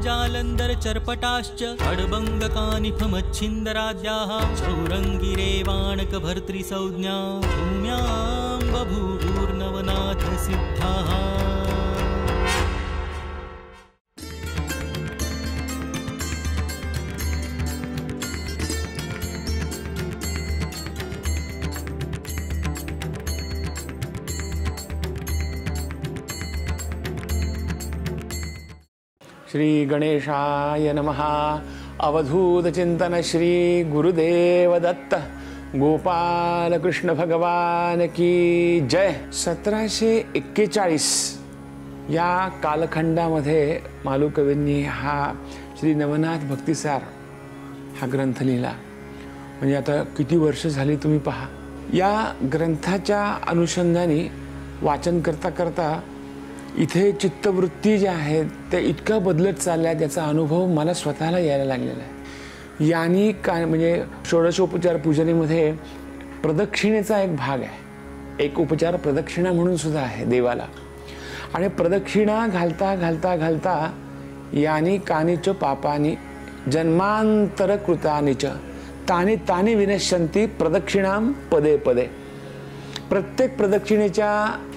जालंधर चर्पटाश्च अडबंगकानिफमच्छिन्दराद्याः चौरङ्गिरेवाणकभर्तृसंज्ञा भूम्यां बभूवुर्नवनाथसिद्धाः। श्री गणेशाय नमः। अवधूत चिंतन श्री गुरुदेव दत्त गोपाल कृष्ण भगवान की जय। 1741 या कालखंडामध्ये मालू कवींनी हा श्री नवनाथ भक्तिसार हा ग्रंथ लिहिला। म्हणजे आता किती वर्ष झाली तुम्ही पहा। या ग्रंथाच्या अनुषंगाने वाचन करता करता इथे चित्तवृत्ती जी आहे ते इतका बदलत चालल्या त्याचा अनुभव मला स्वतःला यायला लागलेला आहे। यानी काय म्हणजे षोडशोपचार पूजनेमध्ये प्रदक्षिणेचा एक भाग आहे। एक उपचार प्रदक्षिणा म्हणून सुद्धा आहे देवाला। आणि प्रदक्षिणा घालता घालता घालता यानी कानिच पापानी जन्मांतर कृतानिच तानी तानी विनश्यन्ति प्रदक्षिणाम पदे पदे। प्रत्येक प्रदक्षिणेच्या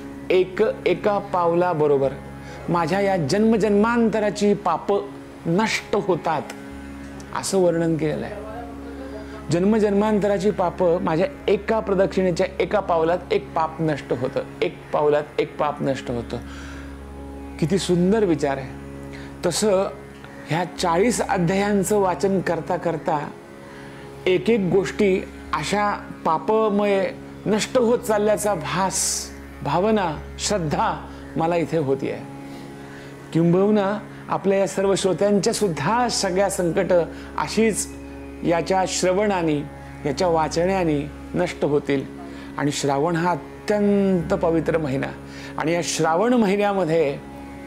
एका पावला बरोबर माझ्या या जन्मजन्मांतराची पाप नष्ट होतात असं वर्णन केलेलं आहे। जन्मजन्मांतराची पाप माझ्या एका प्रदक्षिणेच्या एका पावलात एक पाप नष्ट होतं, एक पावलात एक पाप नष्ट होतं। किती सुंदर विचार आहे। तसं ह्या 40 अध्यायांचं वाचन करता करता एक एक गोष्टी अशा पापमय नष्ट होत चालल्याचा भास भावना श्रद्धा मला इथे होती आहे। किंबहुना आपल्या या सर्व श्रोत्यांच्या सुद्धा सगळ्या संकट अशीच याच्या श्रवणाने याच्या वाचण्याने नष्ट होतील। आणि श्रावण हा अत्यंत पवित्र महिना आणि या श्रावण महिन्यामध्ये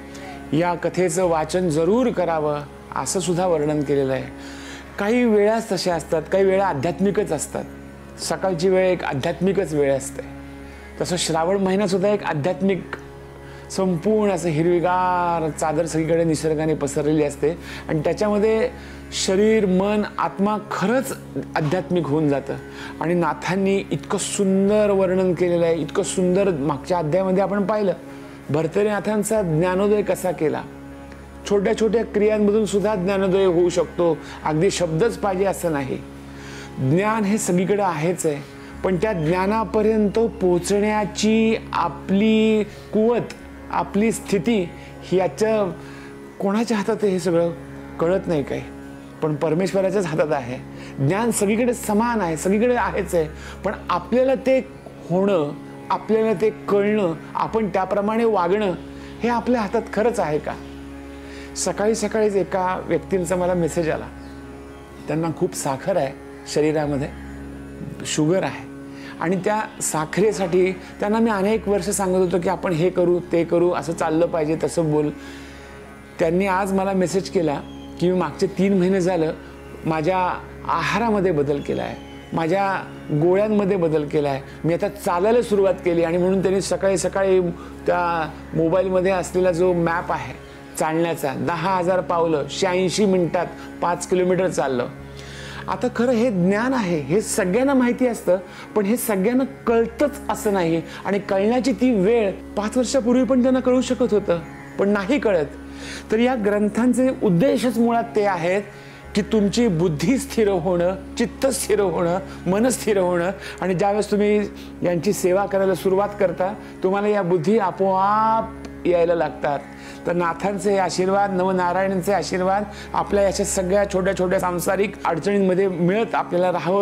या कथेचं वाचन जरूर करावं असं सुद्धा वर्णन केलेलं आहे। काही वेळाच तशा असतात, काही वेळा आध्यात्मिकच असतात। सकाळची वेळ एक आध्यात्मिकच वेळ असते। तसं श्रावण महिना सुद्धा एक आध्यात्मिक संपूर्ण असं हिरवीगार चादर सगळीकडे निसर्गाने पसरलेली असते आणि त्याच्यामध्ये शरीर मन आत्मा खरंच आध्यात्मिक होऊन जातं। आणि नाथांनी इतकं सुंदर वर्णन केलेलं आहे, इतकं सुंदर मागच्या अध्यायामध्ये आपण पाहिलं भर्तरीनाथांचा ज्ञानोदय कसा केला। छोट्या छोट्या क्रियांमधून सुद्धा ज्ञानोदय होऊ शकतो, अगदी शब्दच पाहिजे असं नाही। ज्ञान हे सगळीकडे आहेच आहे, पण त्या ज्ञानापर्यंत पोहोचण्याची आपली कुवत आपली स्थिती याचं कोणाच्या हातात हे सगळं कळत नाही काही, पण परमेश्वराच्याच हातात आहे। ज्ञान सगळीकडे समान आहे, सगळीकडे आहेच आहे, पण आपल्याला ते होणं आपल्याला ते कळणं आपण त्याप्रमाणे वागणं हे आपल्या हातात खरंच आहे का। सकाळी सकाळीच एका व्यक्तींचा मला मेसेज आला। त्यांना खूप साखर आहे शरीरामध्ये, शुगर आहे आणि त्या साखरेसाठी त्यांना मी अनेक वर्ष सांगत होतो की आपण हे करू ते करू असं चाललं पाहिजे तसं बोल। त्यांनी आज मला मेसेज केला की मी मागचे 3 महिने झालं माझ्या आहारामध्ये बदल केला आहे, माझ्या गोळ्यांमध्ये बदल केला आहे, मी आता चालायला सुरुवात केली। आणि म्हणून त्यांनी सकाळी सकाळी त्या मोबाईलमध्ये असलेला जो मॅप आहे चालण्याचा 10,000 पावलं 86 मिनिटात 5 किलोमीटर चाललं। आता खरं हे ज्ञान आहे, हे सगळ्यांना माहिती असतं, पण हे सगळ्यांना कळतच असं नाही। आणि कळण्याची ती वेळ 5 वर्षापूर्वी पण त्यांना कळू शकत होतं, पण नाही कळत। तर या ग्रंथांचे उद्देशच मुळात ते आहेत की तुमची बुद्धी स्थिर होणं, चित्त स्थिर होणं, मन स्थिर होणं। आणि ज्यावेळेस तुम्ही यांची सेवा करायला सुरुवात करता तुम्हाला या बुद्धी आपोआप यायला लागतात। तर नाथांचे आशीर्वाद नवनारायणांचे आशीर्वाद आपल्या याच्या सगळ्या छोट्या छोट्या सांसारिक अडचणींमध्ये मिळत आपल्याला राहोत,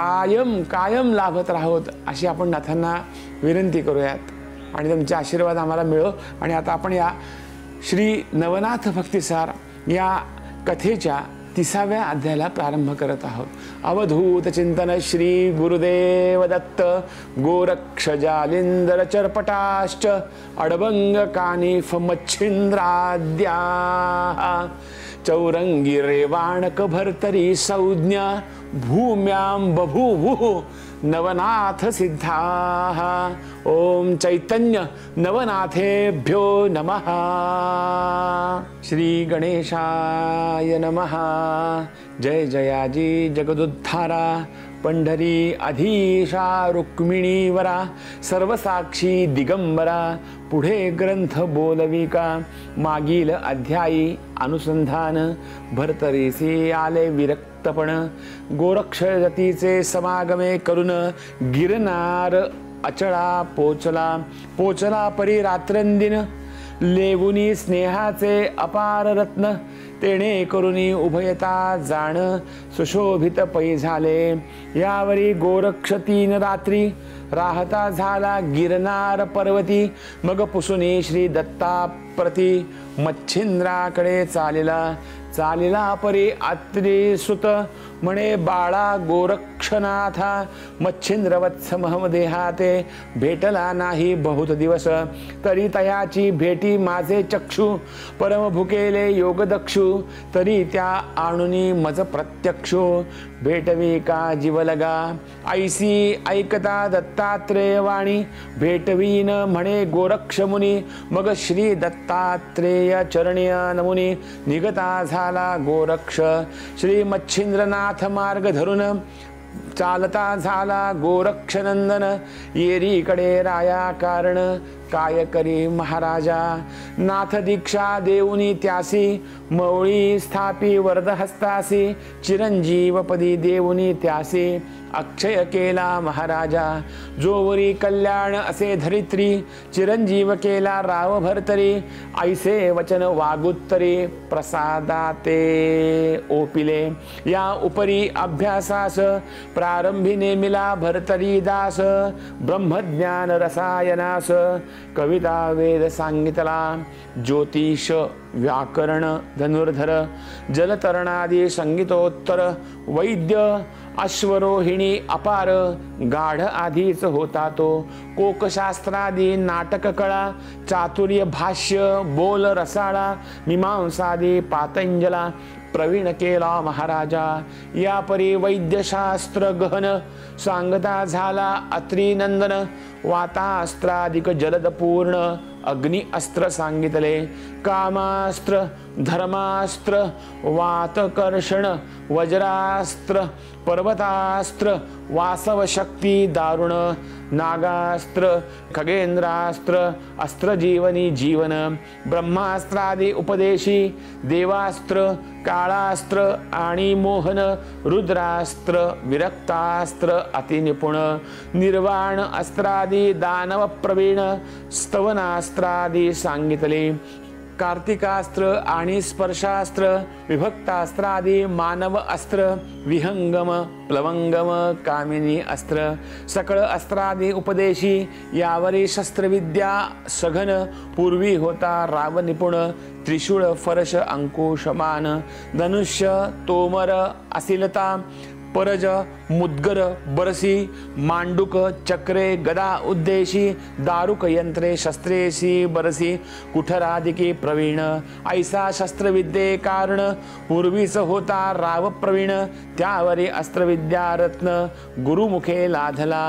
कायम लाभत राहोत अशी आपण नाथांना विनंती करूयात आणि त्यांचे आशीर्वाद आम्हाला मिळो। आणि आता आपण या श्री नवनाथ भक्तिसार या कथेच्या 30व्या अध्यायाला प्रारंभ करत आहोत। अवधूत चिंतन श्री गुरुदेव दत्त गोरक्ष जालिंदर चर्पटाश्च अडबंग कानिफ मच्छिंद्राद्या चौरंगी रेवाणक भर्तरी संज्ञा भूम्यां बभूवुः नवनाथ सिद्धाः। ओम चैतन्य नवनाथेभ्यो नमः। श्री गणेशाय नमः। जय जयाजी जगदुद्धारा, पंढरी अधीशा रुक्मिणीवरा, सर्वसाक्षी दिगंबरा, पुढे ग्रंथ बोलविका, मागील अध्यायी अनुसंधान, भरतरीसी आले विरक्तपण, गोरक्ष जतीचे समागमे करून गिरनार अचळा पोचला, पोचला परी रात्रंदिन, लेगुनी स्नेहाचे अपार रत्न, तेणे करुणी उभयता जाण, सुशोभित पै झाले, यावरी गोरक्ष तीन रात्री, राहता झाला गिरनार पर्वती, मग पुसुनी श्री दत्ता प्रती, मच्छिंद्राकडे चालिला, चालिला परी अत्री सुत, म्हणे बाळा गोरक्षनाथा, मच्छिंद्रवत्स महमदेहाते, भेटला नाही बहुत दिवस, तरी तयाची भेटी माझे चक्षु, परम भुकेले योगदक्षु, तरी त्या आणुनी मज प्रत्यक्षु, भेटवी का जीवलगा, ऐसी ऐकता दत्तात्रेय वाणी, भेटवीन म्हणे गोरक्ष मुनी, मग श्री दत्तात्रेय चरणीय नमुनी, निगता झाला गोरक्ष, श्री मच्छिंद्रनाथ मार्ग धरून, चालता झाला गोरक्षनंदन, येरीकडे राया कारण, काय करी महाराजा, नाथ दीक्षा देऊनी त्यासी, मौळी स्थापी वरदहस्तासी, चिरंजीवपदी देऊनी त्यासी, अक्षय केला महाराजा, जोवरी कल्याण असे धरित्री, चिरंजीव केला राव भरतरी, ऐसे वचन वागुत्तरी, प्रसादाते ओपिले, या उपरी अभ्यासास, प्रारंभी नेमिला भरतरी दास, ब्रह्मज्ञान रसायनास, कविता वेद सांगितला, ज्योतिष व्याकरण धनुर्धर, जलतरणादी संगीतोत्तर, वैद्य अश्वरोहिणी अपार, गाढ आधीच होता तो, कोकशास्त्रादी नाटक कळा, चातुर्य भाष्य बोल रसाळा, मीमांसादी पातंजला, प्रवीण केला महाराजा, या परी वैद्यशास्त्र गहन, सांगता झाला अत्रिनंदन, वातास्त्रादिक जलद पूर्ण, अग्नि अस्त्र सांगितले, कामास्त्र धर्मास्त्र, वातकर्षण वज्रास्त्र, पर्वतास्त्र, वासव शक्ती दारुण, नागास्त्र खगेंद्रास्त्र, अस्त्र जीवनी जीवन, ब्रह्मास्त्रादी उपदेशी, देवास्त्र काळास्त्र आणि मोहन, रुद्रास्त्र विरक्तास्त्र अतिनिपुण, निर्वाण अस्त्रादी दानव प्रवीण, स्तवनास्त्रादी सांगितले, कार्तिकास्त्र आणि स्पर्शास्त्र, विभक्तास्त्रादी मानव अस्त्र, विहंगम प्लवंगम कामिनी अस्त्र, सकळ अस्त्रादी उपदेशी, यावरी शस्त्रविद्या सघन, पूर्वी होता राव निपुण, त्रिशूळ फरश अंकुशमान, धनुष्य तोमर असिलता, परज मुद्गर बरसी, मांडुक चक्रे गदा उद्देशी, दारुक यंत्रे शस्त्रेसी बरसी, कुठरादिकी प्रवीण, ऐसा शस्त्रविद्ये कारण, पूर्वीच होता राव प्रवीण, त्यावरी अस्त्रविद्या रत्न, गुरुमुखे लाधला,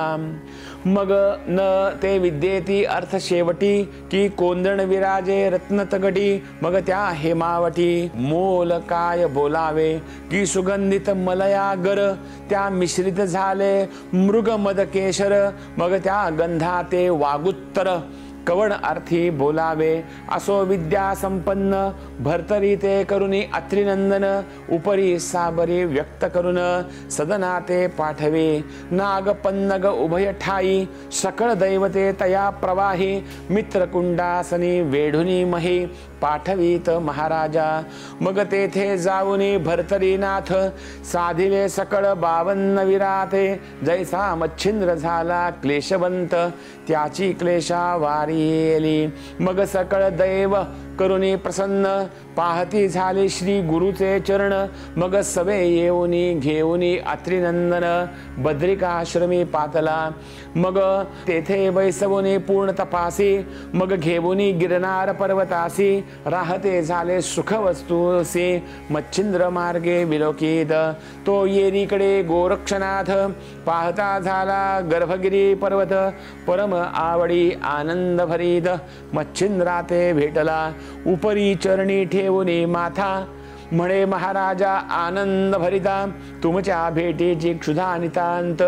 मग न ते विद्येती अर्थ शेवटी, की कोंदण विराजे रत्न तगटी, मग त्या हेमावटी, मोल काय बोलावे, की सुगंधित मलयागर, त्या मिश्रित झाले मृग मद केशर, मग त्या गंधाते वागुत्तर, कवण अर्थी बोलावे, असो विद्या संपन्न, भरतरी ते करुणी अत्रिनंदन, उपरी साबरी व्यक्त करून, सदनाते पाठवे, नाग पन्नग उभय ठाई, सकळ दैवते तया प्रवाही, मित्रकुंडासनी वेढुनी मही, पाठवीत महाराजा, मग तेथे जाऊनी भरतरीनाथ, साधिले सकळ 52 विराते, जैसा मच्छिंद्र झाला क्लेशवंत, त्याची क्लेशा वारी येली, मग सकळ दैव करुणी प्रसन्न पाहती झाले श्री गुरुचे चरण मग सवे येऊनी घेऊनी अत्रिनंदन बद्रिकाश्रमी पातला मग तेथे बैसवुनी पूर्ण तपासी मग घेऊनी गिरनार पर्वतासी राहते झाले सुख वस्तूसी मच्छिंद्र मार्गे विलोकित तो येरीकडे गोरक्षनाथ पाहता झाला गर्भगिरी पर्वत परम आवडी आनंद भरीत मच्छिंद्राते भेटला उपरी चरणी ठेवुनी माथा म्हणे महाराजा आनंद भरिता तुमच्या भेटीची क्षुधा नितांत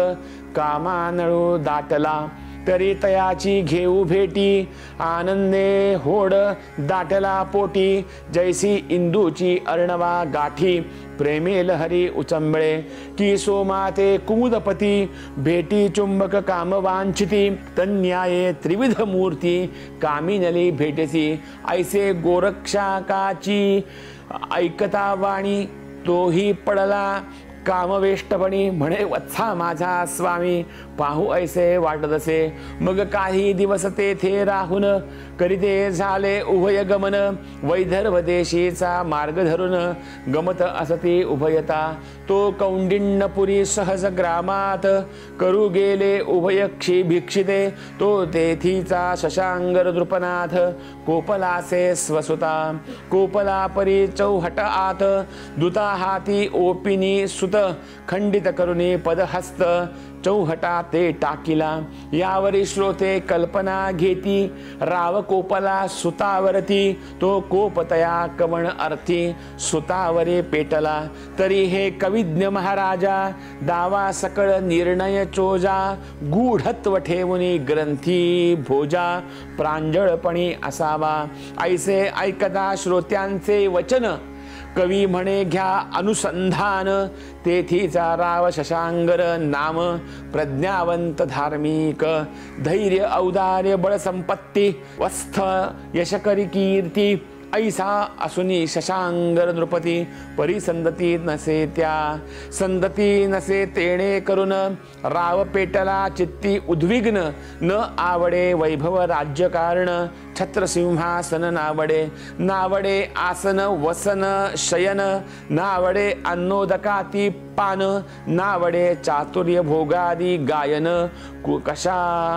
कामानळू दाटला तरी तयाची घेऊ भेटी आनंदे होड दाटला पोटी जैसी इंदूची अर्णवा गाठी प्रेमे लहरी उचंबळे की सोमाते कुमुदपती भेटी चुंबक कामवांछिती तन्याये त्रिविध मूर्ती कामिनली भेटेसी ऐसे गोरक्षकाची ऐकता वाणी तोही पडला कामवेष्टपणी म्हणे वत्सा माझा स्वामी पाहू ऐसे वाटत असे मग काही दिवस तेथे राहून करीते झाले उभय गमन वैदर्भ देशीचा मार्ग धरून गमत असती उभयता तो कौंडिण्यपुरी सहज ग्रामात करू गेले उभयक्षी भिक्षिते तो तेथीचा शशांगर नृपनाथ कोपलासे स्वसुता कोपला परी चौहट आत दुता हाती ओपिनी सुत खंडित करुणी पदहस्त चौहटा ते टाकिला यावरी श्रोते कल्पना घेती राव कोपला सुतावरती तो कोपतया कवण अर्थी सुतावरे पेटला तरी हे कविज्ञ महाराजा दावा सकळ निर्णय चोजा गूढत्व ठेवुनी ग्रंथी भोजा प्रांजळपणी असावा ऐसे ऐकता श्रोत्यांचे वचन कवी म्हणे घ्या अनुसंधान तेथीचा राव शशांगर नाम प्रज्ञावंत धार्मिक धैर्य औदार्य बळ संपत्ती वस्थ यशकरी कीर्ती ऐसा असुनी शशांगर नृपती परिसंदती नसे त्या संदती नसे तेणे करून राव पेटला चित्ती उद्विग्न न आवडे वैभव राज्यकारण छत्रसिंहासन नावडे नावडे आसन वसन शयन नावडे अन्नोदकाती पान नावडे चातुर्य भोगादी गायन कशा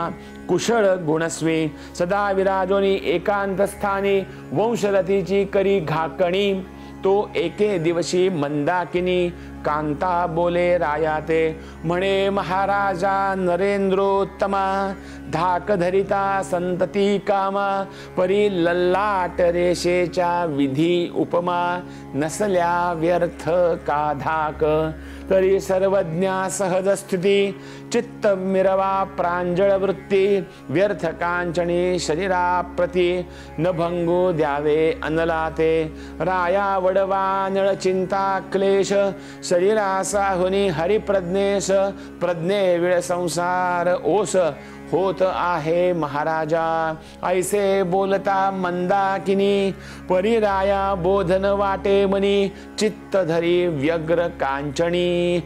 कुशळ गुणस्वी सदा विराजोनी एकांत स्थानी वंशरथीची करी घाकणी तो एके दिवशी मंदाकिनी कांता बोले रायाते म्हणे महाराजा नरेंद्रोत्तमा धाक धरिता संतती कामा परी लल्लाट रेषेच्या विधी उपमा नसल्या व्यर्थ का धाक तरी सर्वज्ञा सहज स्थिती चित्त मिरवा प्रांजळ वृत्ती व्यर्थ कांचणी शरीराप्रती न भंगू द्यावे अनलाते राया वडवा नळ चिंता क्लेश शरीरासा हुनी हरिप्रज्ञेश प्रज्ञे विळ संसार ओस होत आहे महाराजा ऐसे बोलता मंदाकिनी परिराया बोधन वाटे मनी चित्त धरी व्यग्र कांचणी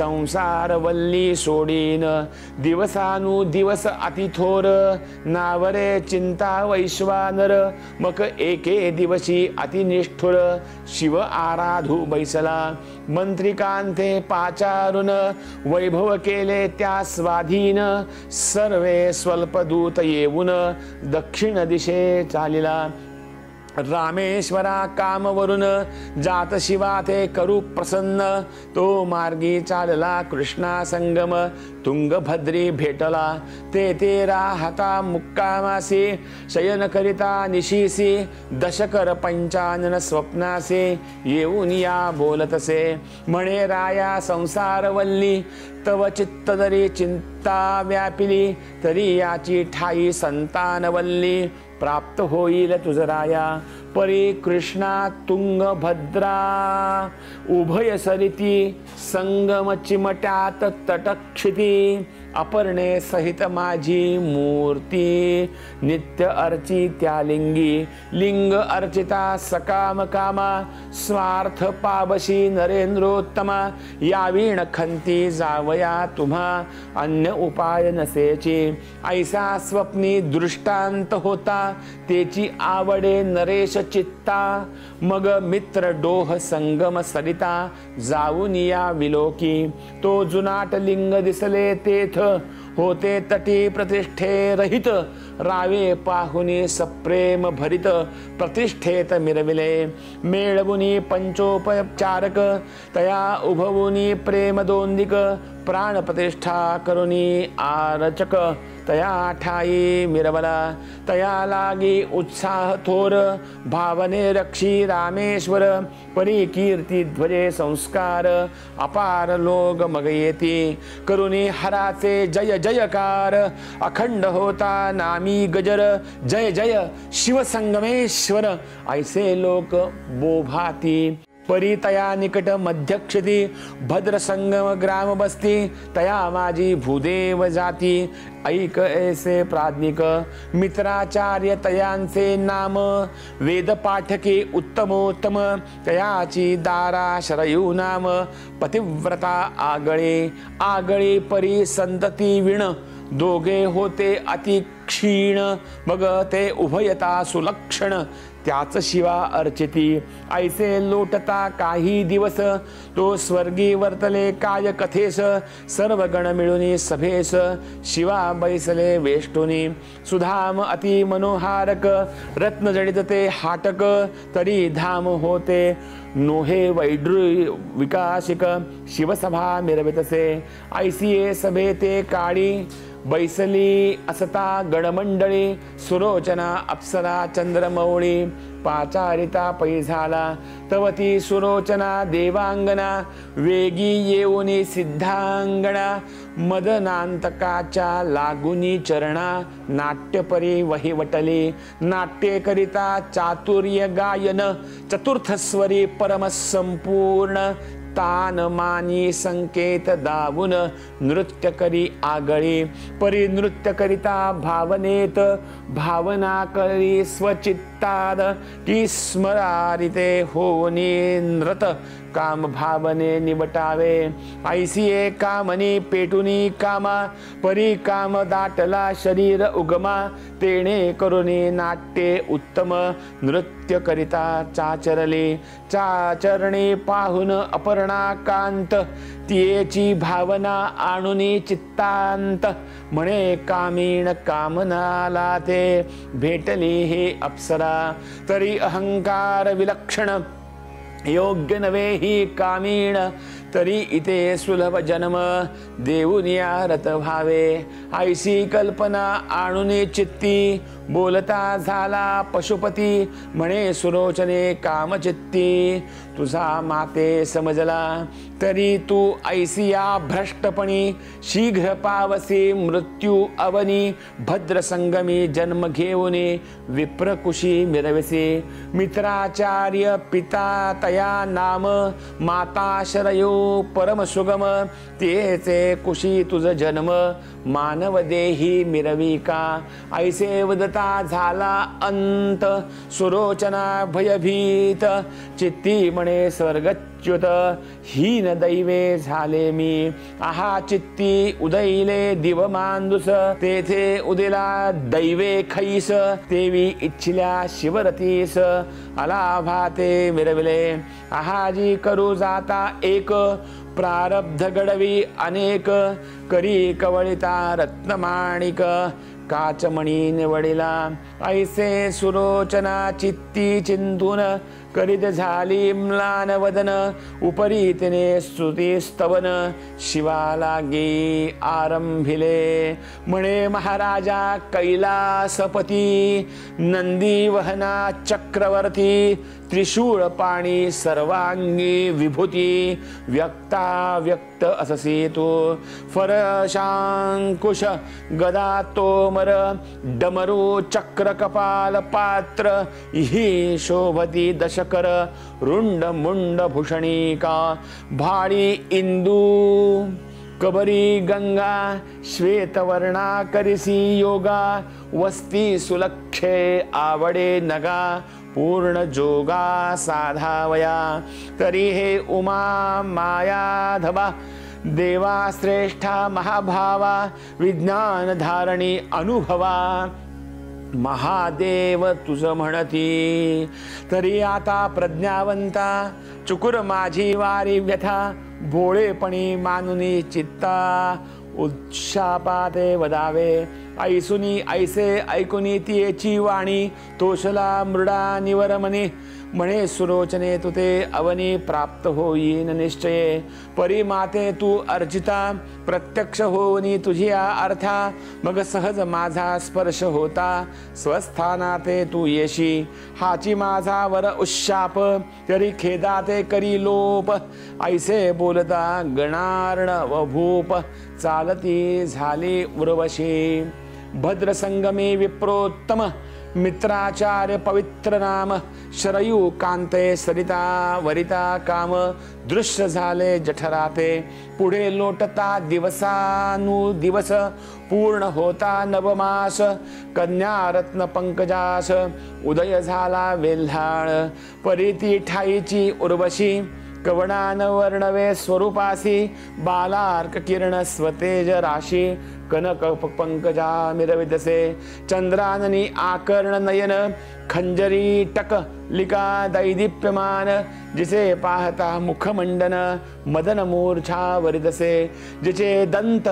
संसार वल्ली सोडीन दिवसानु दिवस अतिथोर नावरे चिंता वैश्वानर मग एके दिवशी अतिनिष्ठुर शिव आराधू बैसला मंत्रिकांते पाचारून वैभव केले त्या स्वाधीन सर्वे स्वल्पदूत येऊन दक्षिण दिशे चालिला रामेश्वरा कामवरून जात शिवा ते करू प्रसन्न तो मार्गी चालला कृष्णा संगम तुंगभद्री भेटला ते राहता मुक्कामासी शयन करिता निशीसी दशकर पंचानन स्वप्नासे येऊन या बोलतसे म्हणे राया संसारवल्ली तव चित्त जरी चिंता व्यापिली तरी याची ठाई संतानवल्ली प्राप्त होईल तुझराया परी कृष्णा तुंगभद्रा उभय सरिती संगम चिमट्यात तटक्षिती अपर्णे सहित माझी मूर्ती, नित्य अर्ची त्या लिंगी, लिंग अर्चिता सकाम कामा, स्वार्थ पाबशी नरेंद्रोत्तमा, यावीण खंती जावया तुम्हा, अन्य उपाय नसेची, ऐसा स्वप्नी दृष्टांत होता, तेची आवडे नरेश चित्ता, मग मित्र डोह संगम सरिता, जाऊन या विलोकी, तो जुनाट लिंग दिसले तेथ, होते तटी प्रतिष्ठे रहित, रावे पाहुनी सप्रेम भरित, प्रतिष्ठेत मिरविले, मेळवुनी पंचोपचारक, तया उभवुनी प्रेम दोंदिक, प्राण प्रतिष्ठा करुनी आरचक, तया ठाई मिरवला, तया लागी उत्साह थोर, भावने रक्षी रामेश्वर, परी कीर्ती ध्वजे संस्कार, अपार लोग मग येती, करुनी हराचे जय जयकार, अखंड होता नामी गजर, जय जय शिवसंगमेश्वर, ऐसे लोक बोभाती, परी तया निकट मध्यक्षती, भद्र संगम ग्राम बसती, तया माझी भूदेव जाती, ऐक ऐसे प्राज्ञिक, मित्राचार्य तयांचे नाम, वेद पाठके उत्तमोत्तम, तयाची दारा शरयू नाम, पतिव्रता आगळे, आगळे परी संतती विण, दोघे होते अति क्षीण, मग ते उभयता सुलक्षण, त्याच शिवा अर्चिती, ऐसे लोटता काही दिवस, तो स्वर्गी वर्तले काय कथेस, सर्व गण मिळूनी सभेस, शिवा बैसले वेष्टुनी, सुधाम अति मनोहारक, रत्न जडित ते हाटक, तरी धाम होते नोहे वैद्य विकासिक, शिवसभा मिरवितसे, ऐसिये सभे ते काळी, बैसली असता गणमंडळी, सुरोचना अप्सरा चंद्रमौळी, पाचारिता पै झाला, तवती सुरोचना देवांगना, वेगी येऊनी सिद्धांगणा, मदनांतकाच्या लागुनी चरणा, नाट्यपरी वहिवटली, नाट्ये करिता चातुर्य गायन, चतुर्थस्वरी परम संपूर्ण, तान मानी संकेत दावून, नृत्य करी आगळी, परी नृत्य करिता भावनेत, भावना करी स्वचित्ताद, ती स्मरारिते होनी नृत, काम भावने निवटावे, ऐसिये कामनी पेटुनी कामा, परी काम दाटला शरीर उगमा, तेणे करुनी नाट्ये उत्तम, नृत्य करिता चाचरली, चाचरणी पाहून अपर्णा कांत, तियेची भावना आणुनी चित्तांत, म्हणे कामीण कामनाला ते, भेटली हे अप्सरा, तरी अहंकार विलक्षण, योग्य नवे ही कामीण, तरी इथे सुलभ जन्म, देऊनिया रत व्हावे, ऐसी कल्पना आणुनी चित्ती, बोलता झाला पशुपती, म्हणे सुरोचने कामचित्ती, तुझा माते समजला, तरी तू ऐसिया भ्रष्टपणी, शीघ्र पावसी मृत्यू अवनी, भद्र संगमी जन्म घेऊनी, विप्रकुशी मिरविसी, मित्राचार्य पिता तया नाम, माता शरयो परम सुगम, तेचे कुशी तुझ जन्म, मानव देही मिरविका, ऐसे वदता झाला अंत, सुरोचना भयभीत, चित्ती म्हणे स्वर्गच्युत, हीन दैवे झाले मी, आहा चित्ती उदैले दिव मांदुस, तेथे उदिला दैवे खैस, तेवी इच्छिल्या शिवरतीस, अलाभाते मिरविले, आहाजी करू जाता एक, प्रारब्ध गडवी अनेक, करी कवळिता रत्नमाणिक, काचमणी निवडिला, ऐसे सुरोचना चित्ती चिंतून, करीत झाली म्लान वदन, उपरी तिने स्तुती स्तवन, शिवाला गे आरंभिले, म्हणे महाराजा कैलासपती, नंदी वहना चक्रवर्ती, त्रिशूळ पाणी सर्वांगी विभूती, व्यक्ता व्यक्त अससी तू, फरशांकुश गदा तोमर, डमरू चक्र कपाल पात्र, ही शोभती दशकर, रुंड मुंड भूषणिका, भाळी इंदू कबरी गंगा श्वेतवर्णा करिसी योगा वस्ती सुलक्षे आवडे नगा पूर्ण जोगा साधावया तरी हे उमा मायाधवा देवा श्रेष्ठा महाभावा विज्ञान धारणी अनुभवा महादेव तुझ म्हणती तरी आता प्रज्ञावंता चुकुर माझी वारी व्यथा भोळेपणी मानुनी चित्ता उत्शापाते वदावे ऐसुनी ऐसे ऐकुनी तियेची वाणी तोषला मृडा निवरमनी म्हणे सुरोचने तुते अवनी प्राप्त होईन निश्चये परिमाते तू अर्चिता प्रत्यक्ष होनी तुझिया अर्था मग सहज माझा स्पर्श होता स्वस्थानाते तू येशी हाची माझा वर उशाप तरी खेदाते करी लोप ऐसे बोलता गणार्णव भूप चालती झाली उर्वशी भद्रसंगमे विप्रोत्तम मित्राचार्य पवित्र नाम शरयू कांते सरिता वरिता काम दृश्य झाले जठराते पुढे लोटता दिवसानुदिवस पूर्ण होता नवमास कन्या रत्न पंकजास उदय झाला वेल्हाळ परिती ठाईची उर्वशी कवणान वर्णवे स्वरूपासी बालार्क किरण स्वतेज राशी कनक पंकजा मिरविदसे चंद्राननी आकर्ण नयन खंजरी टक लिका दैदीप्यमान जिसे पाहता मुखमंडन मदन मूर्छा वरिदसे जिचे दंत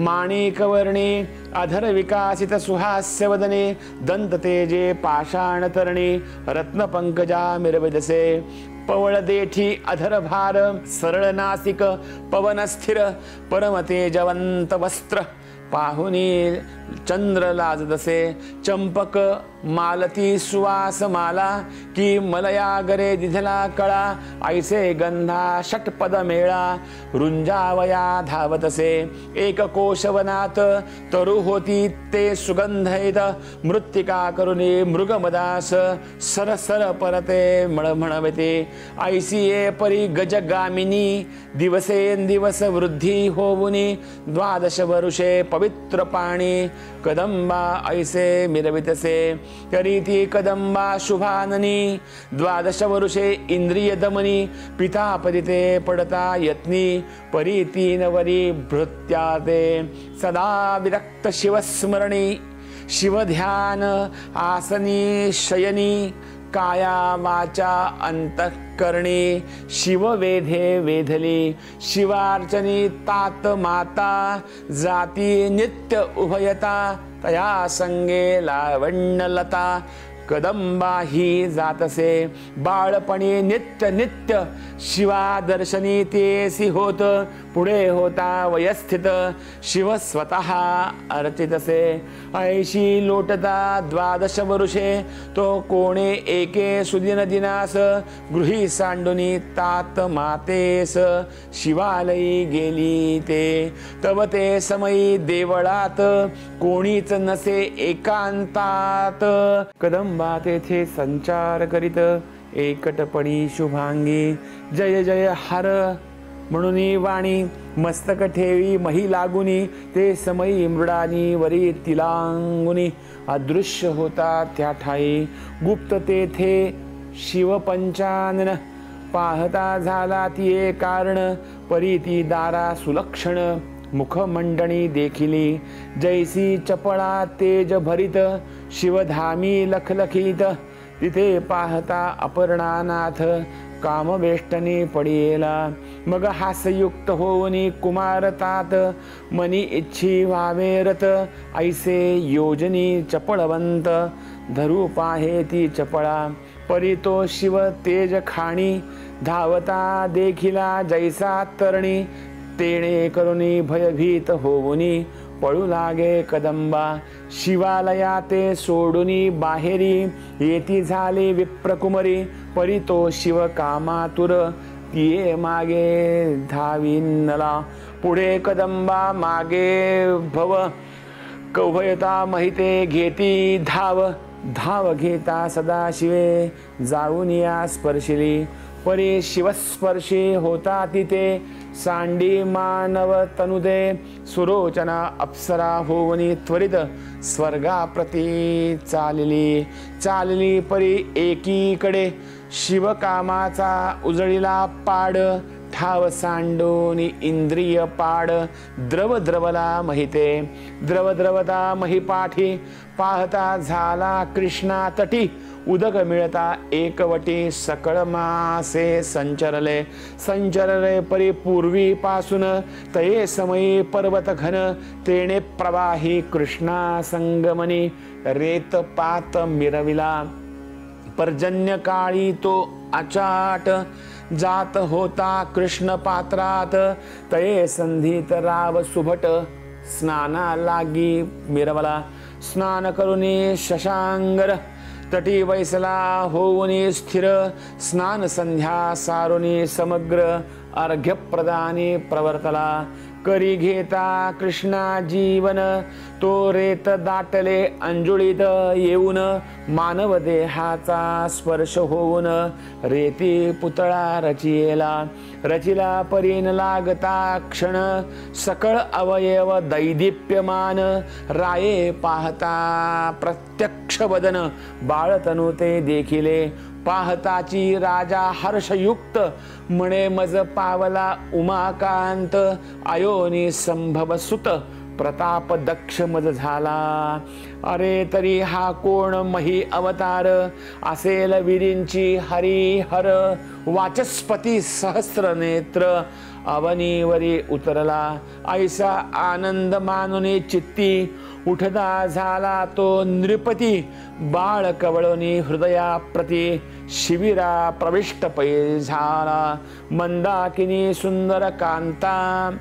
माणिकवर्णी अधर विकासित सुहास्यवदने दंत तेजे पाषाण तरणी रत्न पंकजा मिरविदसे पवळ देठी अधर भार सरळ नासिक पवन स्थिर परम तेजवंत वस्त्र पाहुनी चंद्र लाजदसे चंपक मालती सुवास माला की मलयागरे दिधला कळा ऐसे गंधा षटपद मेळा रुंजावया धावतसे एक कोशवनात तरु होती ते सुगंधैत मृत्तिका करुणी मृगमदास सर सर परते मळमळवते ऐसी ये परी गजगामिनी दिवसेंदिवस वृद्धी होवुनी द्वादश वरुषे पवित्र पाणी कदंबा ऐसे मिरवितसे करीती कदंबा शुभाननी द्वादश वरुषे इंद्रिय दमनी पिता परिते पडता यत्नी परीतीन वरी भृत्याते सदा विरक्त शिवस्मरणी शिवध्यान आसनी शयनी काया वाचा अंतःकरणी शिववेधे वेधली शिवार्चनी तात माता जाती नित्य उभयता तया संगे लावण्यलता कदंबा ही जातसे बाळपणी नित्य नित्य शिवा दर्शनी तेसी होत पुढे होता वयस्थित शिव स्वतः अर्चितसे ऐशी लोटता द्वादश वरुषे तो कोणे एके सुदिन दिनास गृही सांडुनी तात मातेस शिवालयी गेली ते तव ते समयी देवळात कोणीच नसे एकांतात कदंबा तेथे संचार करीत एकटपणी शुभांगी जय जय हर म्हणून वाणी मस्तक ठेवी मही लागुनी ते समयी मृडानी वरी तिलांगुनी अदृश्य होता त्या ठाई गुप्त तेथे शिव पंचानन पाहता झाला ती कारण परीती दारा सुलक्षण मुखमंडणी देखिली जैसी चपळा तेज भरित शिवधामी लखलखित तिथे पाहता अपर्णानाथ कामवेष्टनी पडियेला मग हास्ययुक्त होऊनी कुमारतात मनी इच्छी व्हावेरत ऐसे योजनी चपळवंत धरू पाहे ती चपळा परितो शिव तेज खाणी धावता देखिला जैसा तरणी तेणे करुणी भयभीत होऊनी पळू लागे कदंबा शिवालया ते सोडुनी बाहेरी येती झाली विप्रकुमरी परितो शिव कामातुर तिये मागे धाविनला पुढे कदंबा मागे भव कौभयता महिते घेती धाव धाव घेता सदा शिवे जाऊन या स्पर्शिली परी शिवस्पर्शी होता तिथे सांडी मानव तनुदे सुरोचना अप्सरा होवनी त्वरित स्वर्गाप्रती चालली परी एकीकडे शिवकामाचा उजळीला पाड ठाव सांडोनी इंद्रिय पाड द्रवला महिते द्रवता महिपाठी पाहता झाला कृष्णा तटी उदक मिळता एकवटी सकळ मासे संचरले परी पूर्वीपासून तये समयी पर्वत घन तेणे प्रवाही कृष्णा संगमनी रेतपात मिरविला पर्जन्य काळी तो अचाट जात होता कृष्ण पात्रात तये संधीत राव सुभट स्नाना लागी मिरवला स्नान करुनी शशांगर तटी वैसला होऊनी स्थिर स्नान संध्या सारुनी समग्र अर्घ्य प्रदानी प्रवर्तला करी घेता कृष्णा जीवन तो रेत दाटले अंजुळीत येऊन मानव देहाचा स्पर्श होऊन रेती पुतळा रचिला परीन लागता क्षण सकळ अवयव दैदीप्यमान राये पाहता प्रत्यक्ष वदन बाळतनु ते देखिले पाहताची राजा हर्षयुक्त म्हणे मज पावला उमाकांत आयोनी संभव सुत प्रताप दक्ष मज झाला अरे तरी हा कोण मही अवतार असेल विरींची हरिहर वाचस्पती सहस्र नेत्र अवनीवरी उतरला ऐसा आनंद मानुनी चित्ती उठदा झाला तो नृपती बाळ कवळोनी हृदया प्रती शिबिरा प्रविष्ट पै झाला मंदाकिनी सुंदर कांता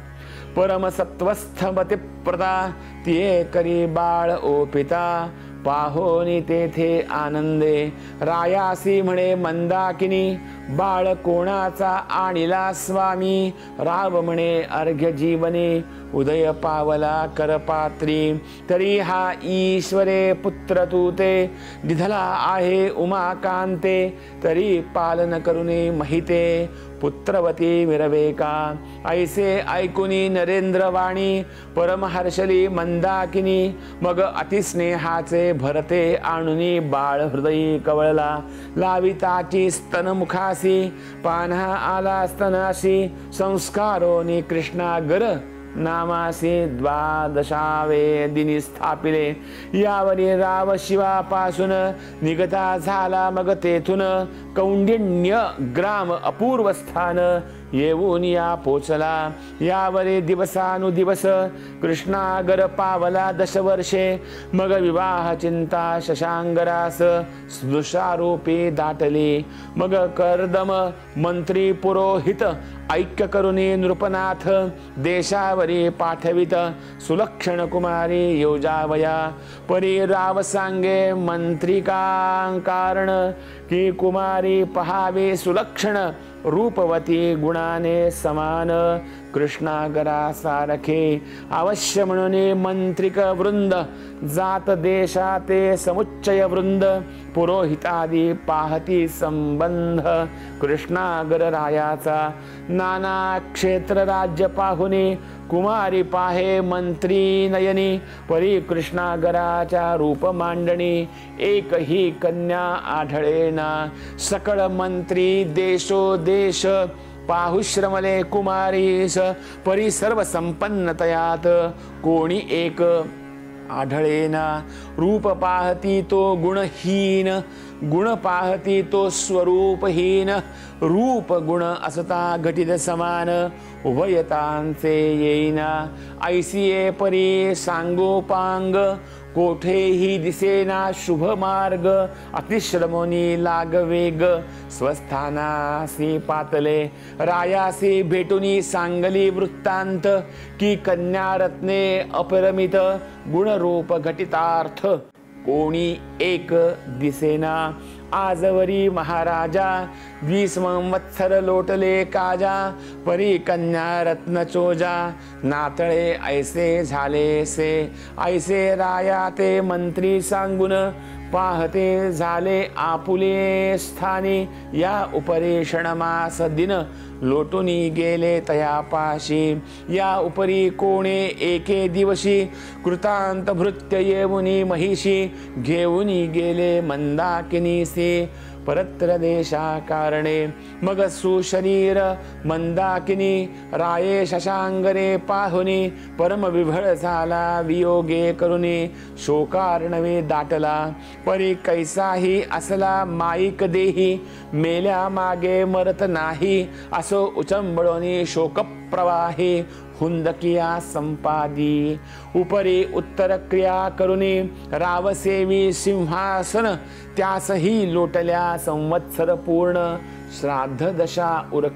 परमसत्वस्थमती प्रदा तिये करी बाळ ओपिता पाहोनी तेथे आनंदे रायासी म्हणे मंदाकिनी बाळ कोणाचा आणिला स्वामी राव म्हणे अर्घ्य जीवने उदय पावला करपात्री तरी हा ईश्वरे पुत्र तू ते दिधला आहे उमाकांते तरी पालन करुने महिते पुत्रवती मिरवेका ऐसे ऐकुनी नरेंद्र वाणी परमहर्षली मंदाकिनी मग अतिस्नेहाचे भरते आणुनी बाळ हृदयी कवळला लाविताची स्तनमुखासी पान्हा आला स्तनाशी संस्कारोनी कृष्णागर नामासी द्वादशावे दिनी स्थापिले यावरी राव शिवापासून निगता झाला मग तेथून कौंडिण्य ग्राम अपूर्व स्थान येऊन या पोचला यावरी दिवसानुदिवस कृष्णागर पावला दशवर्षे मग विवाह चिंता शशांगरास स्नुषारूपी दाटली मग कर्दम मंत्री पुरोहित ऐक्य करुनी नृपनाथ देशावरी पाठवित सुलक्षण कुमारी योजावया परी राव सांगे मंत्रिका कारण की कुमारी पहावे सुलक्षण रूपवती गुणाने समान कृष्णागरा सारखे अवश्य म्हणून मंत्रिक वृंद जात देशाते समुच्चय वृंद पुरोहितादी पाहती संबंध कृष्णागर रायाचा नाना क्षेत्र राज्य पाहुनी कुमारी पाहे मंत्री नयनी परी कृष्णागराच्या रूप मांडणी एक ही कन्या आढळेना सकळ मंत्री देशोदेश पाहुश्रमले कुमारीस परी सर्व संपन्नतयात कोणी एक आढळेना रूप पाहती तो गुणहीन गुण पाहती तो स्वरूपहीन रूप गुण असता घटित समान उभयतांचे येईना ऐसिये परी सांगोपांग कोठेही दिसेना शुभ मार्ग अतिश्रमोनी लागवेग स्वस्थानासी पातले रायासी भेटुनी सांगली वृत्तांत की कन्या रत्ने अपरमित गुणरूप घटितार्थ कोणी एक दिसेना आजवरी महाराजा 20 संवत्सर लोटले काजा परी कन्या रत्न चोजा नातळे ऐसे झाले से ऐसे राया ते मंत्री सांगून पाहते झाले आपुले स्थानी, या उपरी क्षणमास दिन लोटुनी गेले तयापाशी, या उपरी कोणे एके दिवशी कृतांत भृत्य येऊनी महिषी, घेऊनी गेले मंदाकिनीसी परत्र देशा कारणे, मग सुशरीर मंदाकिनी राये शशांगरे पाहुनी, परम विभळ झाला वियोगे करुनी, शोकार्णवे दाटला परी कैसाही असला माईक देही, मेल्या मागे मरत नाही असो उचंबळोनी शोक प्रवाही, हुंदकिया संपादी उपरी उत्तर क्रिया करुनी, रावसेवी सिंहासन त्यासही लोटल्या संवत्सर पूर्ण, श्राद्ध दशा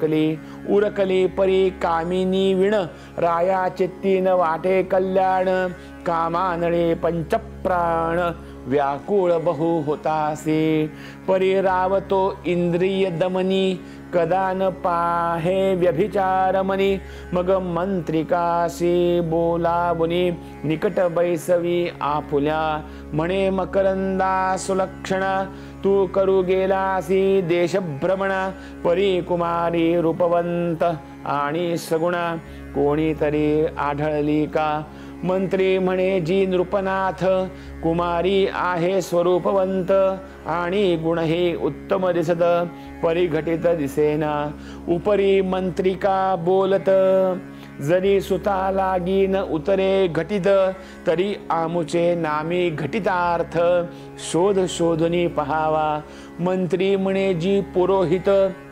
उरकली परी कामिनी विण, राया चित्तीन वाटे कल्याण, कामानळे पंचप्राण व्याकुळ बहु होतासी, परी रावतो इंद्रिय दमनी, कदा न पाहे व्यभिचारमनी, मग मंत्रिकाशी बोलावुनी, निकट बैसवी आपुल्या, म्हणे मकरंदा सुलक्षणा, तू करू गेलासी देशभ्रमणा, परी कुमारी रूपवंत आणि सगुणा, कोणीतरी आढळली का, मंत्री म्हणे जी नृपनाथ, कुमारी आहे स्वरूपवंत आणि गुणही उत्तम दिसत, परिघटित दिसेना, उपरी मंत्रिका बोलत, जरी सुता लागी न उतरे घटित, तरी आमुचे नामी घटितार्थ, शोध शोधनी पहावा, मंत्री म्हणे जी पुरोहित,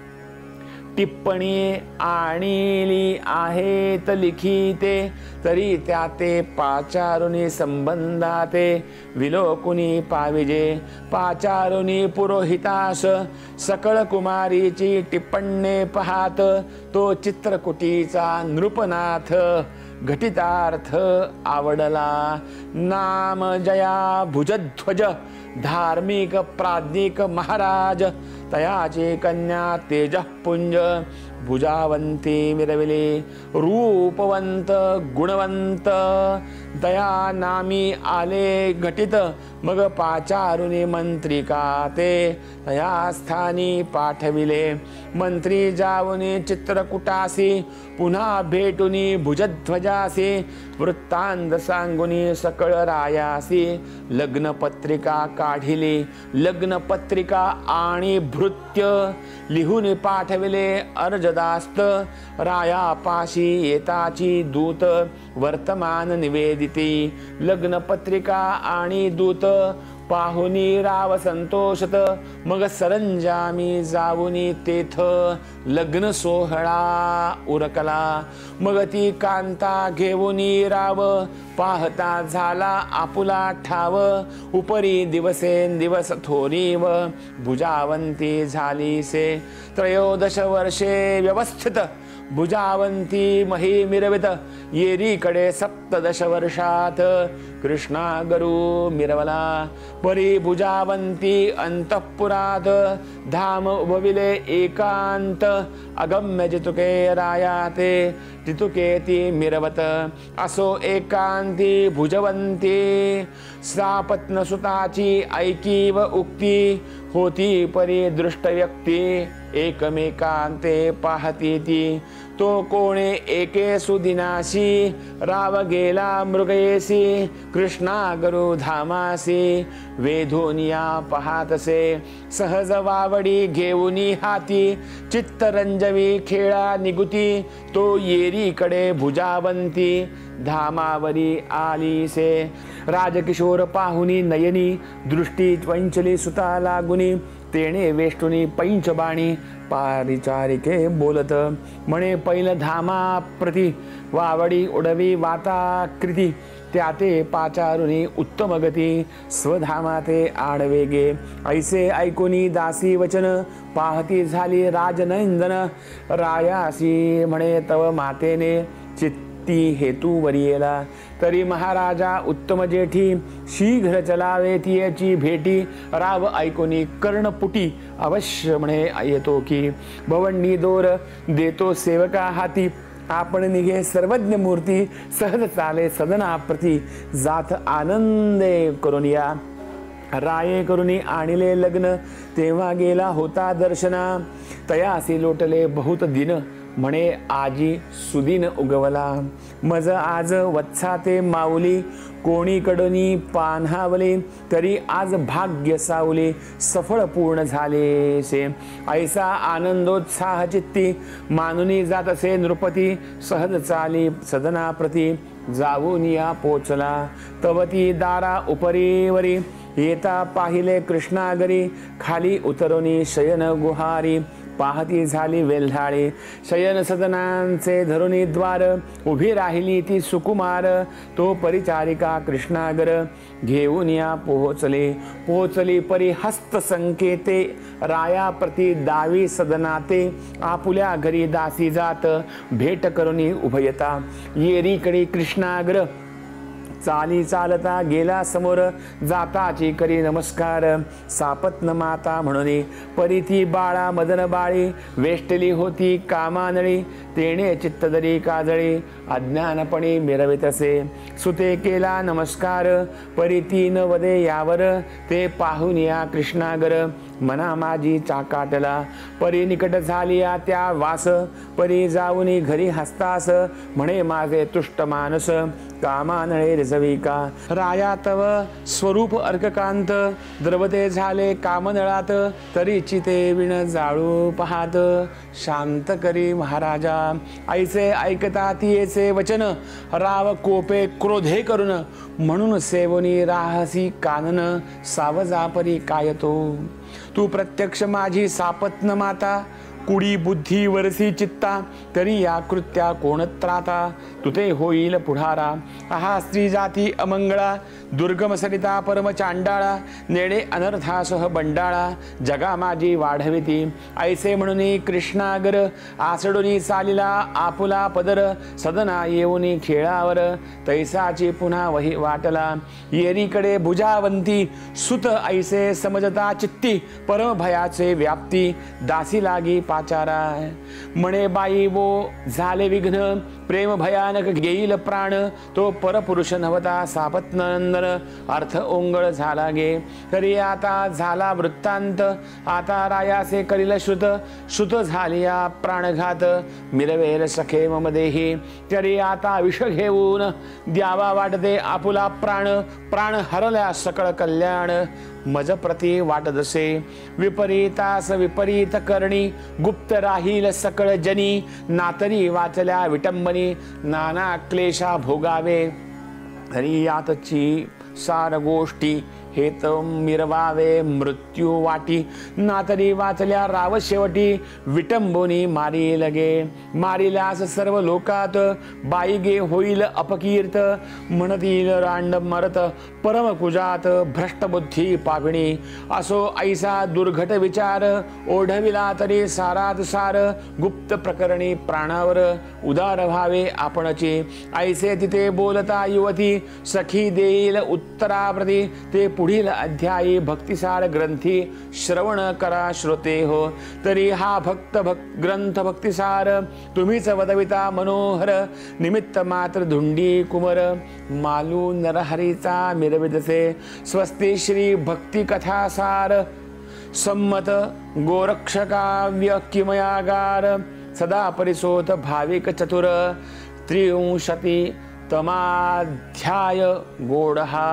टिप्पणी आणिली आहेत लिखिते, तरी त्याते पाचारुनी संबंधाते, विलोकुनी पाविजे पाचारुनी पुरोहितास, सकळ कुमारीची टिप्पणे पाहात, तो चित्रकुटीचा नृपनाथ, घटितार्थ आवडला, नाम जया भुजध्वज, धार्मिक प्राज्ञिक महाराज, तयाची कन्या तेजपुंज, भुजावंती मिरविली, रूपवंत गुणवंत, दया नामी आले घटित, मग पाचारुनी मंत्रिका ते तया स्थानी पाठविले, मंत्री जावुनी चित्रकुटासी, पुन्हा भेटुनी भुजध्वजासी, वृत्तांत सांगुनी सकळ रायासी, लग्न पत्रिका काढिली, लग्न पत्रिका आणि भृत्य लिहून पाठविले अर्जदास्त, रायापाशी येताची दूत वर्तमान निवेदिती, लग्न पत्रिका आणि दूत पाहुनी राव संतोषत, मग सरंजामी जाऊनी तेथ लग्न सोहळा उरकला, मग ती कांता घेऊनी राव, पाहता झाला आपुला ठाव, उपरी दिवसेंदिवस थोरीव, भुजावंती झालीसे, 13 वर्षे व्यवस्थित, भुजावंती मही मिरवित, येरीकडे 17 वर्षात, कृष्णा गरू मिरवला, परी भुजावंती अंतःपुरात, धाम उभविले एकांत, अगम्य जितुके रायाते, जितुके ती मिरवत, असो एकांती भुजवंती, सापत्न सुताची ऐकी व उक्ती, होती परी दृष्ट व्यक्ती, एकमेकांते पाहती ती, तो कोणे एके सुदिनाशी, राव गेला मृगयेसी, कृष्णा गरु धामासी, वेधोनिया पाहातसे, सहज वावडी घेऊनी हाती, चित्तरंजवी खेळा निगुती, तो येरीकडे भुजावंती, धामावरी आलीसे, राजकिशोर पाहुनी नयनी, दृष्टी चंचली सुता लागुनी, तेणे वेष्टुनी पैंचबाणी, पारिचारिके बोलत, म्हणे पैल धामा प्रति, वावडी उडवी वाताकृती, त्याते पाचारुनी उत्तम गती, स्वधामाते आडवेगे, ऐसे ऐकुनी दासी वचन, पाहती झाली राजनंदन, रायासी म्हणे तव मातेने, चित्ती हेतू वरियेला, तरी महाराजा उत्तम जेठी, शीघ्र चलावे तियेची भेटी, राव ऐकुनी कर्णपुटी, अवश्य म्हणे येतो की, भवंडी दोर देतो सेवका हाती, आपण निघे सर्वज्ञ मूर्ती, सहज चाले सदना प्रती, जात आनंदे करून या, राये करुणी आणिले लग्न, तेव्हा गेला होता दर्शना. तयासी लोटले बहुत दिन, म्हणे आजी सुदिन उगवला. मज आज वत्सा ते माऊली, कोणीकडनी पान्हावले. तरी आज भाग्य सावले, सफळ पूर्ण झाले से. ऐसा आनंदोत्साह चित्ती, मानुनी जात असे नृपती. सहज चाली सदनाप्रती, जाऊन या पोचला. तवती दारा उपरीवरी, येता पाहिले कृष्णागरी. खाली उतरुनी शयन गुहारी, पाहती झाली वेल्हाळी. शयन सदनांचे धरुनी द्वार, उभी राहिली ती सुकुमार. तो परिचारिका कृष्णागर, घेऊन या पोहोचले. पोहोचली परी हस्त संकेते, राया प्रती दावी सदनाते. आपुल्या घरी दासी जात, भेट करुनी उभयता. येरीकडे कृष्णाग्र, चाली चालता गेला समोर. जाताची करी नमस्कार, सापत्न माता म्हणून. परी बाळा मदन बाळी, वेष्टली होती कामानळी. तेणे चित्तदरी काजळी, अज्ञानपणी मिरवित असे. सुते केला नमस्कार, परी तीन वदे यावर. ते पाहून या कृष्णागर, मना माझी चाकाटला. परी निकट झाली त्या वास, परी जाऊनी घरी हस्तास. म्हणे माझे तुष्ट मानस, कामानळे रिजविका. राया तव स्वरूप अर्ककांत, द्रवते झाले कामनळात. तरी चिते विण जाळू पाहात, शांत करी महाराजा. ऐसे ऐकता तियेचे वचन, राव कोपे क्रोधे करून. म्हणून सेवनी राहसी कानन, सावजा परी काय तो. तू प्रत्यक्ष माझी सापत्न माता, कुडी बुद्धी वरसी चित्ता. तरी या कृत्या कोण त्राता, तुते होईल पुढारा. आहा स्त्री जाती अमंगळा, दुर्गम सरिता परम चांडाळा. नेडे अनर्थासह बंडाळा, जगा माझी वाढविती. ऐसे म्हणून कृष्णागर, आसडूनी चालिला आपुला पदर. सदना येऊनी खेळावर, तैसाची पुन्हा वही वाटला. येरीकडे भुजावंती, सुत ऐसे समजता चित्ती. परम भयाचे व्याप्ती, दासी लागी पाचारा. म्हणे बाई वो झाले विघ्न, प्रेम भयानक घेईल प्राण. तो परपुरुष नवता सापत्नंदन, अर्थ ओंगळ झाला गे. तरी आता झाला वृत्तांत, आता रायासे करील श्रुत. श्रुत झाली या प्राणघात, मिरवेल सखे मम देही. तरी आता विष घेऊन, द्यावा वाटते आपुला प्राण. प्राण हरल्या सकळ कल्याण, मज प्रती वाटदसे. विपरीतास विपरीत करणी, गुप्त राहील सकळ जनी. नातरी वाचल्या विटंबनी, नाना क्लेशा भोगावे. तरी यातची सार गोष्टी, हेत मिरवावे मृत्यू वाटी. नातरी वाचल्या राव शेवटी, विटंबोनी मारी लगे. मारिल्यास सर्व लोकात, बाई गे होईल अपकीर्त. म्हणतील रांड मरत परम कुजात, भ्रष्ट बुद्धी पागणी. असो ऐसा दुर्घट विचार, ओढविला तरी सारात सार. गुप्त प्रकरणी प्राणावर, उदार व्हावे आपणची. ऐसे तिथे बोलता युवती, सखी देईल उत्तराप्रती. ते पुढील अध्यायी भक्तिसार ग्रंथी, श्रवण करा श्रोते हो. तरी हा ग्रंथ भक्तिसार, तुम्हीच वदविता मनोहर. निमित्त मात्र धुंडी कुमर, मालू नरहरीचा मिरविदसे. स्वस्ती श्री भक्ती कथासार, संमत गोरक्षकाव्य किमयागार. सदा परिसोत भाविक चतुर, 63 तमाध्याय गोडहा.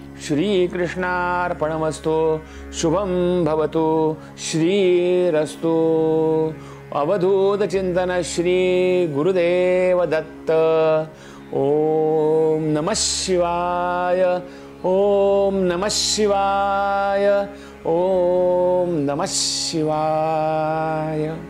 श्रीकृष्णार्पणमस्तु. शुभं भवतु. श्रीरस्तु. अवधूत चिंतन श्री गुरुदेव दत्त. ओम नमः शिवाय. ओम नमः शिवाय. ओम नमः शिवाय.